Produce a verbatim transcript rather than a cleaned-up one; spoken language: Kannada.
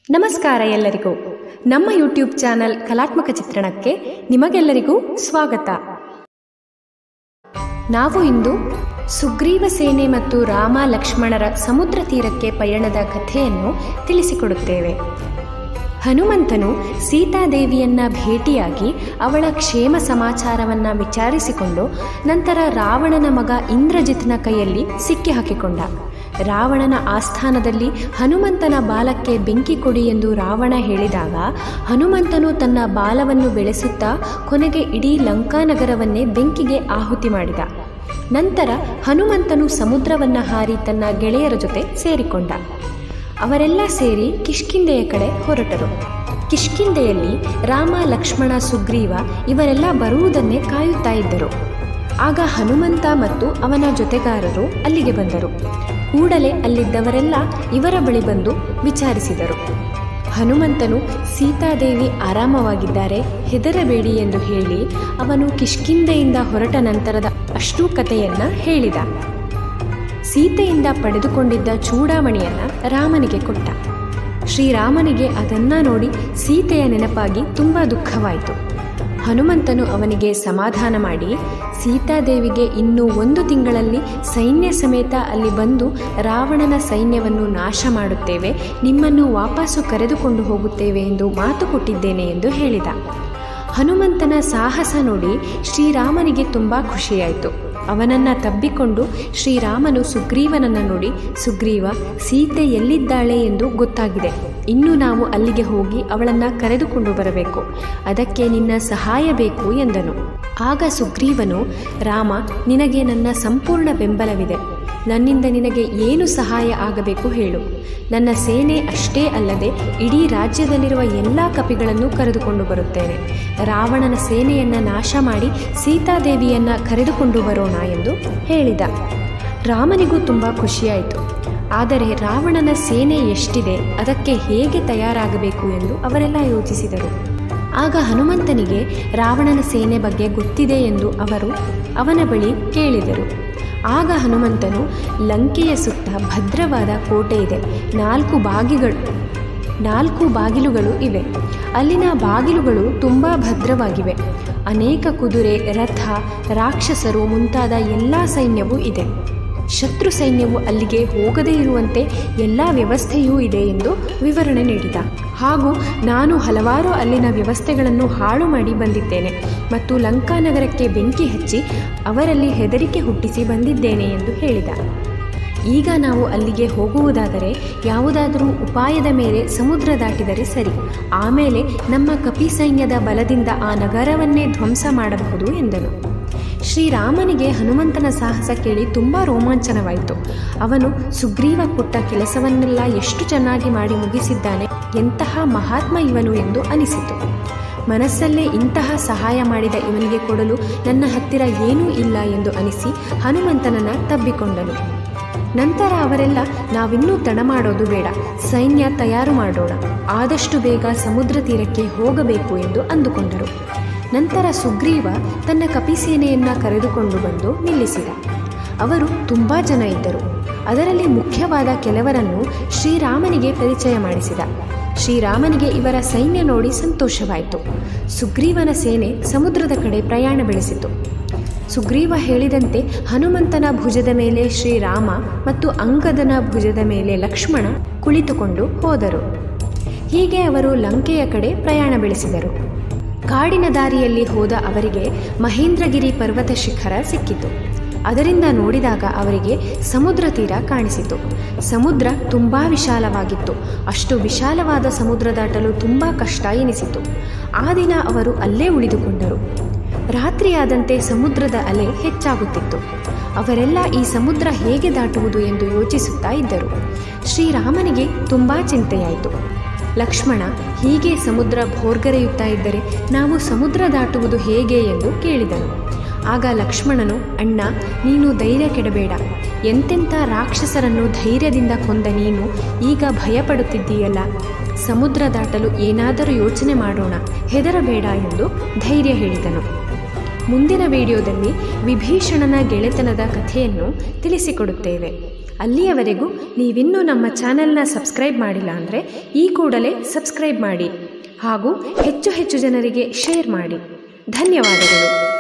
ನಮಸ್ಕಾರ ಎಲ್ಲರಿಗೂ. ನಮ್ಮ ಯೂಟ್ಯೂಬ್ ಚಾನಲ್ ಕಲಾತ್ಮಕ ಚಿತ್ರಣಕ್ಕೆ ನಿಮಗೆಲ್ಲರಿಗೂ ಸ್ವಾಗತ. ನಾವು ಇಂದು ಸುಗ್ರೀವ ಸೇನೆ ಮತ್ತು ರಾಮ ಲಕ್ಷ್ಮಣರ ಸಮುದ್ರ ತೀರಕ್ಕೆ ಪಯಣದ ಕಥೆಯನ್ನು ತಿಳಿಸಿಕೊಡುತ್ತೇವೆ. ಹನುಮಂತನು ಸೀತಾದೇವಿಯನ್ನ ಭೇಟಿಯಾಗಿ ಅವಳ ಕ್ಷೇಮ ಸಮಾಚಾರವನ್ನು ವಿಚಾರಿಸಿಕೊಂಡು ನಂತರ ರಾವಣನ ಮಗ ಇಂದ್ರಜಿತ್ನ ಕೈಯಲ್ಲಿ ಸಿಕ್ಕಿ ಹಾಕಿಕೊಂಡ. ರಾವಣನ ಆಸ್ಥಾನದಲ್ಲಿ ಹನುಮಂತನ ಬಾಲಕ್ಕೆ ಬೆಂಕಿ ಕೊಡಿ ಎಂದು ರಾವಣ ಹೇಳಿದಾಗ ಹನುಮಂತನು ತನ್ನ ಬಾಲವನ್ನು ಬೆಳೆಸುತ್ತಾ ಕೊನೆಗೆ ಇಡೀ ಲಂಕಾನಗರವನ್ನೇ ಬೆಂಕಿಗೆ ಆಹುತಿ ಮಾಡಿದ. ನಂತರ ಹನುಮಂತನು ಸಮುದ್ರವನ್ನು ಹಾರಿ ತನ್ನ ಗೆಳೆಯರ ಜೊತೆ ಸೇರಿಕೊಂಡ. ಅವರೆಲ್ಲ ಸೇರಿ ಕಿಷ್ಕಿಂಧೆಯ ಕಡೆ ಹೊರಟರು. ಕಿಷ್ಕಿಂಧೆಯಲ್ಲಿ ರಾಮ ಲಕ್ಷ್ಮಣ ಸುಗ್ರೀವ ಇವರೆಲ್ಲ ಬರುವುದನ್ನೇ ಕಾಯುತ್ತಾ ಇದ್ದರು. ಆಗ ಹನುಮಂತ ಮತ್ತು ಅವನ ಜೊತೆಗಾರರು ಅಲ್ಲಿಗೆ ಬಂದರು. ಕೂಡಲೇ ಅಲ್ಲಿದ್ದವರೆಲ್ಲ ಇವರ ಬಳಿ ಬಂದು ವಿಚಾರಿಸಿದರು. ಹನುಮಂತನು ಸೀತಾದೇವಿ ಆರಾಮವಾಗಿದ್ದಾರೆ, ಹೆದರಬೇಡಿ ಎಂದು ಹೇಳಿ ಅವನು ಕಿಷ್ಕಿಂಧೆಯಿಂದ ಹೊರಟ ನಂತರದ ಅಷ್ಟೂ ಕಥೆಯನ್ನ ಹೇಳಿದ. ಸೀತೆಯಿಂದ ಪಡೆದುಕೊಂಡಿದ್ದ ಚೂಡಾಮಣಿಯನ್ನ ರಾಮನಿಗೆ ಕೊಟ್ಟ. ಶ್ರೀರಾಮನಿಗೆ ಅದನ್ನ ನೋಡಿ ಸೀತೆಯ ನೆನಪಾಗಿ ತುಂಬಾ ದುಃಖವಾಯಿತು. ಹನುಮಂತನು ಅವನಿಗೆ ಸಮಾಧಾನ ಮಾಡಿ ಸೀತಾದೇವಿಗೆ ಇನ್ನೂ ಒಂದು ತಿಂಗಳಲ್ಲಿ ಸೈನ್ಯ ಸಮೇತ ಅಲ್ಲಿ ಬಂದು ರಾವಣನ ಸೈನ್ಯವನ್ನು ನಾಶ ಮಾಡುತ್ತೇವೆ, ನಿಮ್ಮನ್ನು ವಾಪಸ್ಸು ಕರೆದುಕೊಂಡು ಹೋಗುತ್ತೇವೆ ಎಂದು ಮಾತು ಕೊಟ್ಟಿದ್ದೇನೆ ಎಂದು ಹೇಳಿದ. ಹನುಮಂತನ ಸಾಹಸ ನೋಡಿ ಶ್ರೀರಾಮನಿಗೆ ತುಂಬ ಖುಷಿಯಾಯಿತು. ಅವನನ್ನು ತಬ್ಬಿಕೊಂಡು ಶ್ರೀರಾಮನು ಸುಗ್ರೀವನನ್ನು ನೋಡಿ, ಸುಗ್ರೀವ, ಸೀತೆ ಎಲ್ಲಿದ್ದಾಳೆ ಎಂದು ಗೊತ್ತಾಗಿದೆ. ಇನ್ನು ನಾವು ಅಲ್ಲಿಗೆ ಹೋಗಿ ಅವಳನ್ನು ಕರೆದುಕೊಂಡು ಬರಬೇಕು. ಅದಕ್ಕೆ ನಿನ್ನ ಸಹಾಯ ಬೇಕು ಎಂದನು. ಆಗ ಸುಗ್ರೀವನು, ರಾಮ, ನಿನಗೆ ನನ್ನ ಸಂಪೂರ್ಣ ಬೆಂಬಲವಿದೆ. ನನ್ನಿಂದ ನಿನಗೆ ಏನು ಸಹಾಯ ಆಗಬೇಕು ಹೇಳು. ನನ್ನ ಸೇನೆ ಅಷ್ಟೇ ಅಲ್ಲದೆ ಇಡೀ ರಾಜ್ಯದಲ್ಲಿರುವ ಎಲ್ಲ ಕಪಿಗಳನ್ನು ಕರೆದುಕೊಂಡು ಬರುತ್ತೇನೆ. ರಾವಣನ ಸೇನೆಯನ್ನು ನಾಶ ಮಾಡಿ ಸೀತಾದೇವಿಯನ್ನು ಕರೆದುಕೊಂಡು ಬರೋಣ ಎಂದು ಹೇಳಿದ. ರಾಮನಿಗೂ ತುಂಬ ಖುಷಿಯಾಯಿತು. ಆದರೆ ರಾವಣನ ಸೇನೆ ಎಷ್ಟಿದೆ, ಅದಕ್ಕೆ ಹೇಗೆ ತಯಾರಾಗಬೇಕು ಎಂದು ಅವರೆಲ್ಲ ಯೋಚಿಸಿದರು. ಆಗ ಹನುಮಂತನಿಗೆ ರಾವಣನ ಸೇನೆ ಬಗ್ಗೆ ಗೊತ್ತಿದೆ ಎಂದು ಅವರು ಅವನ ಬಳಿ ಕೇಳಿದರು. ಆಗ ಹನುಮಂತನು, ಲಂಕೆಯ ಸುತ್ತ ಭದ್ರವಾದ ಕೋಟೆ ಇದೆ, ನಾಲ್ಕು ಬಾಗಿಗಳು ನಾಲ್ಕು ಬಾಗಿಲುಗಳು ಇವೆ. ಅಲ್ಲಿನ ಬಾಗಿಲುಗಳು ತುಂಬ ಭದ್ರವಾಗಿವೆ. ಅನೇಕ ಕುದುರೆ, ರಥ, ರಾಕ್ಷಸರು ಮುಂತಾದ ಎಲ್ಲ ಸೈನ್ಯವೂ ಇದೆ. ಶತ್ರು ಸೈನ್ಯವು ಅಲ್ಲಿಗೆ ಹೋಗದೇ ಇರುವಂತೆ ಎಲ್ಲ ವ್ಯವಸ್ಥೆಯೂ ಇದೆ ಎಂದು ವಿವರಣೆ ನೀಡಿದ. ಹಾಗೂ ನಾನು ಹಲವಾರು ಅಲ್ಲಿನ ವ್ಯವಸ್ಥೆಗಳನ್ನು ಹಾಳು ಮಾಡಿ ಬಂದಿದ್ದೇನೆ ಮತ್ತು ಲಂಕಾನಗರಕ್ಕೆ ಬೆಂಕಿ ಹಚ್ಚಿ ಅವರಲ್ಲಿ ಹೆದರಿಕೆ ಹುಟ್ಟಿಸಿ ಬಂದಿದ್ದೇನೆ ಎಂದು ಹೇಳಿದ. ಈಗ ನಾವು ಅಲ್ಲಿಗೆ ಹೋಗುವುದಾದರೆ ಯಾವುದಾದರೂ ಉಪಾಯದ ಮೇಲೆ ಸಮುದ್ರ ದಾಟಿದರೆ ಸರಿ. ಆಮೇಲೆ ನಮ್ಮ ಕಪಿ ಸೈನ್ಯದ ಬಲದಿಂದ ಆ ನಗರವನ್ನೇ ಧ್ವಂಸ ಮಾಡಬಹುದು ಎಂದನು. ಶ್ರೀರಾಮನಿಗೆ ಹನುಮಂತನ ಸಾಹಸ ಕೇಳಿ ತುಂಬ ರೋಮಾಂಚನವಾಯಿತು. ಅವನು ಸುಗ್ರೀವ ಕೊಟ್ಟ ಕೆಲಸವನ್ನೆಲ್ಲ ಎಷ್ಟು ಚೆನ್ನಾಗಿ ಮಾಡಿ ಮುಗಿಸಿದ್ದಾನೆ, ಎಂತಹ ಮಹಾತ್ಮ ಇವನು ಎಂದು ಅನಿಸಿತು. ಮನಸ್ಸಲ್ಲೇ ಇಂತಹ ಸಹಾಯ ಮಾಡಿದ ಇವನಿಗೆ ಕೊಡಲು ನನ್ನ ಹತ್ತಿರ ಏನೂ ಇಲ್ಲ ಎಂದು ಅನಿಸಿ ಹನುಮಂತನನ್ನು ತಬ್ಬಿಕೊಂಡನು. ನಂತರ ಅವರೆಲ್ಲ, ನಾವಿನ್ನೂ ತಡ ಮಾಡೋದು ಬೇಡ, ಸೈನ್ಯ ತಯಾರು ಮಾಡೋಣ, ಆದಷ್ಟು ಬೇಗ ಸಮುದ್ರ ತೀರಕ್ಕೆ ಹೋಗಬೇಕು ಎಂದು ಅಂದುಕೊಂಡರು. ನಂತರ ಸುಗ್ರೀವ ತನ್ನ ಕಪಿಸೇನೆಯನ್ನು ಕರೆದುಕೊಂಡು ಬಂದು ನಿಲ್ಲಿಸಿದ. ಅವರು ತುಂಬ ಜನ ಇದ್ದರು. ಅದರಲ್ಲಿ ಮುಖ್ಯವಾದ ಕೆಲವರನ್ನು ಶ್ರೀರಾಮನಿಗೆ ಪರಿಚಯ ಮಾಡಿಸಿದ. ಶ್ರೀರಾಮನಿಗೆ ಇವರ ಸೈನ್ಯ ನೋಡಿ ಸಂತೋಷವಾಯಿತು. ಸುಗ್ರೀವನ ಸೇನೆ ಸಮುದ್ರದ ಕಡೆ ಪ್ರಯಾಣ ಬೆಳೆಸಿತು. ಸುಗ್ರೀವ ಹೇಳಿದಂತೆ ಹನುಮಂತನ ಭುಜದ ಮೇಲೆ ಶ್ರೀರಾಮ ಮತ್ತು ಅಂಗದನ ಭುಜದ ಮೇಲೆ ಲಕ್ಷ್ಮಣ ಕುಳಿತುಕೊಂಡು ಹೋದರು. ಹೀಗೆ ಅವರು ಲಂಕೆಯ ಕಡೆ ಪ್ರಯಾಣ ಬೆಳೆಸಿದರು. ಕಾಡಿನ ದಾರಿಯಲ್ಲಿ ಹೋದ ಅವರಿಗೆ ಮಹೇಂದ್ರಗಿರಿ ಪರ್ವತ ಶಿಖರ ಸಿಕ್ಕಿತು. ಅದರಿಂದ ನೋಡಿದಾಗ ಅವರಿಗೆ ಸಮುದ್ರ ತೀರ ಕಾಣಿಸಿತು. ಸಮುದ್ರ ತುಂಬ ವಿಶಾಲವಾಗಿತ್ತು. ಅಷ್ಟು ವಿಶಾಲವಾದ ಸಮುದ್ರ ದಾಟಲು ತುಂಬ ಕಷ್ಟ ಎನಿಸಿತು. ಆ ದಿನ ಅವರು ಅಲ್ಲೇ ಉಳಿದುಕೊಂಡರು. ರಾತ್ರಿಯಾದಂತೆ ಸಮುದ್ರದ ಅಲೆ ಹೆಚ್ಚಾಗುತ್ತಿತ್ತು. ಅವರೆಲ್ಲ ಈ ಸಮುದ್ರ ಹೇಗೆ ದಾಟುವುದು ಎಂದು ಯೋಚಿಸುತ್ತಾ ಇದ್ದರು. ಶ್ರೀರಾಮನಿಗೆ ತುಂಬ ಚಿಂತೆಯಾಯಿತು. ಲಕ್ಷ್ಮಣ, ಹೀಗೆ ಸಮುದ್ರ ಭೋರ್ಗರೆಯುತ್ತಾ ಇದ್ದರೆ ನಾವು ಸಮುದ್ರ ದಾಟುವುದು ಹೇಗೆ ಎಂದು ಕೇಳಿದನು. ಆಗ ಲಕ್ಷ್ಮಣನು, ಅಣ್ಣ, ನೀನು ಧೈರ್ಯ ಕೆಡಬೇಡ. ಎಂತೆಂಥ ರಾಕ್ಷಸರನ್ನು ಧೈರ್ಯದಿಂದ ಕೊಂದ ನೀನು ಈಗ ಭಯಪಡುತ್ತಿದ್ದೀಯಲ್ಲ, ಸಮುದ್ರ ದಾಟಲು ಏನಾದರೂ ಯೋಚನೆ ಮಾಡೋಣ, ಹೆದರಬೇಡ ಎಂದು ಧೈರ್ಯ ಹೇಳಿದನು. ಮುಂದಿನ ವಿಡಿಯೋದಲ್ಲಿ ವಿಭೀಷಣನ ಗೆಳೆತನದ ಕಥೆಯನ್ನು ತಿಳಿಸಿಕೊಡುತ್ತೇವೆ. ಅಲ್ಲಿಯವರೆಗೂ ನೀವಿನ್ನೂ ನಮ್ಮ ಚಾನೆಲ್ನ ಸಬ್ಸ್ಕ್ರೈಬ್ ಮಾಡಿಲ್ಲ ಅಂದರೆ ಈ ಕೂಡಲೇ ಸಬ್ಸ್ಕ್ರೈಬ್ ಮಾಡಿ ಹಾಗೂ ಹೆಚ್ಚು ಹೆಚ್ಚು ಜನರಿಗೆ ಶೇರ್ ಮಾಡಿ. ಧನ್ಯವಾದಗಳು.